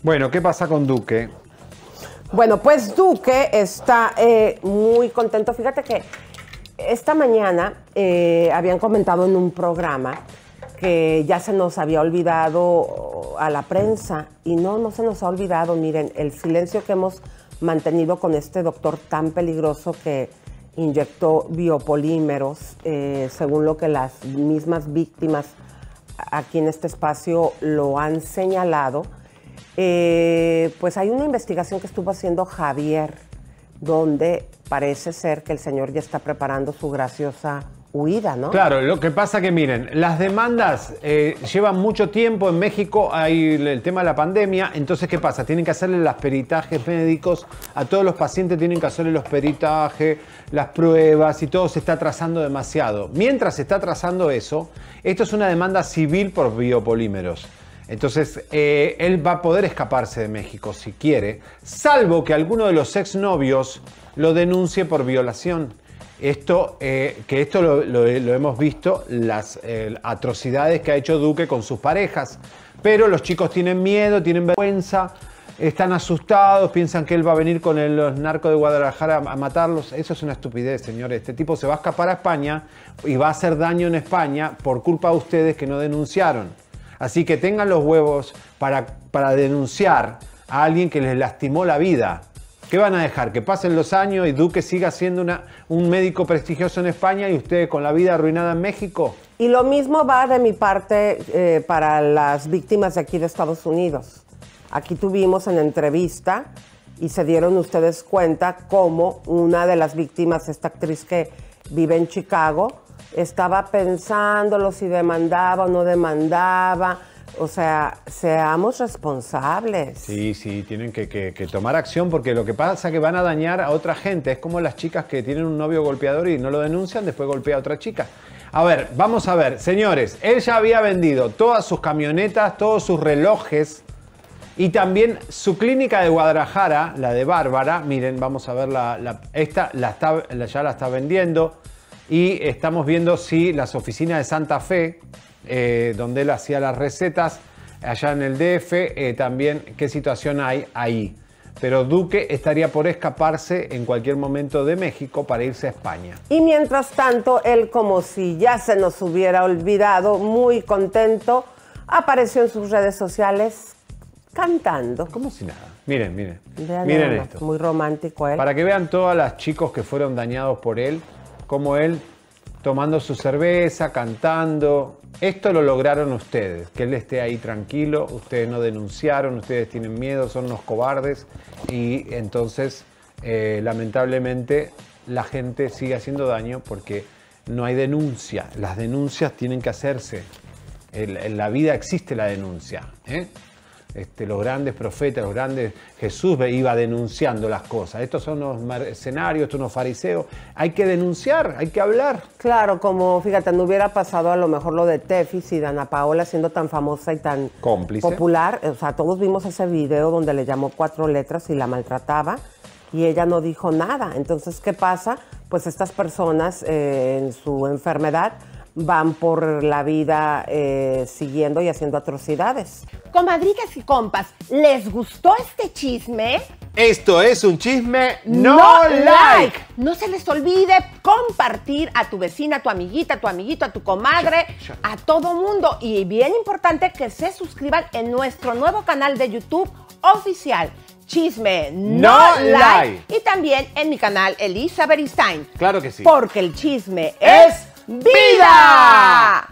Bueno, ¿qué pasa con Duque? Bueno, pues Duque está muy contento. Fíjate que esta mañana habían comentado en un programa que ya se nos había olvidado a la prensa y no se nos ha olvidado. Miren, el silencio que hemos mantenido con este doctor tan peligroso que inyectó biopolímeros, según lo que las mismas víctimas aquí en este espacio lo han señalado. Pues hay una investigación que estuvo haciendo Javier, donde parece ser que el señor ya está preparando su graciosa huida, ¿no? Claro, lo que pasa que miren, las demandas llevan mucho tiempo. En México hay el tema de la pandemia, entonces ¿qué pasa? Tienen que hacerle los peritajes médicos, a todos los pacientes tienen que hacerle los peritajes, las pruebas y todo se está atrasando demasiado. Mientras se está atrasando eso, esto es una demanda civil por biopolímeros. Entonces, él va a poder escaparse de México si quiere, salvo que alguno de los exnovios lo denuncie por violación. Esto lo hemos visto, las atrocidades que ha hecho Duque con sus parejas. Pero los chicos tienen miedo, tienen vergüenza, están asustados, piensan que él va a venir con los narcos de Guadalajara a matarlos. Eso es una estupidez, señores. Este tipo se va a escapar a España y va a hacer daño en España por culpa de ustedes que no denunciaron. Así que tengan los huevos para denunciar a alguien que les lastimó la vida. ¿Qué van a dejar? ¿Que pasen los años y Duque siga siendo un médico prestigioso en España y ustedes con la vida arruinada en México? Y lo mismo va de mi parte para las víctimas de aquí de Estados Unidos. Aquí tuvimos en entrevista y se dieron ustedes cuenta cómo una de las víctimas, esta actriz que vive en Chicago, estaba pensándolo si demandaba o no demandaba. O sea, seamos responsables. Sí, tienen que tomar acción porque lo que pasa es que van a dañar a otra gente. Es como las chicas que tienen un novio golpeador y no lo denuncian, después golpea a otra chica. A ver, vamos a ver. Señores, él ya había vendido todas sus camionetas, todos sus relojes y también su clínica de Guadalajara, la de Bárbara. Miren, vamos a ver, esta ya la está vendiendo. Y estamos viendo si las oficinas de Santa Fe, donde él hacía las recetas, allá en el DF, también qué situación hay ahí. Pero Duque estaría por escaparse en cualquier momento de México para irse a España. Y mientras tanto, él, como si ya se nos hubiera olvidado, muy contento, apareció en sus redes sociales cantando. Como si nada. Miren, miren. Miren esto. Muy romántico él. Para que vean todas las chicos que fueron dañados por él, como él tomando su cerveza, cantando. Esto lo lograron ustedes, que él esté ahí tranquilo. Ustedes no denunciaron, ustedes tienen miedo, son unos cobardes. Y entonces, lamentablemente, la gente sigue haciendo daño porque no hay denuncia. Las denuncias tienen que hacerse. En la vida existe la denuncia, los grandes profetas, los grandes... Jesús iba denunciando las cosas. Estos son unos mercenarios, estos unos fariseos. Hay que denunciar, hay que hablar. Claro, como, fíjate, no hubiera pasado a lo mejor lo de Tefis y Dana Paola siendo tan famosa y tan cómplice, popular. O sea, todos vimos ese video donde le llamó 4 letras y la maltrataba y ella no dijo nada. Entonces, ¿qué pasa? Pues estas personas en su enfermedad van por la vida siguiendo y haciendo atrocidades. Comadritas y compas, ¿les gustó este chisme? Esto es un chisme No like. No se les olvide compartir a tu vecina, a tu amiguita, a tu amiguito, a tu comadre, a todo mundo. Y bien importante que se suscriban en nuestro nuevo canal de YouTube oficial, Chisme No Like. Y también en mi canal Elisa Beristain. Claro que sí. Porque el chisme es vida.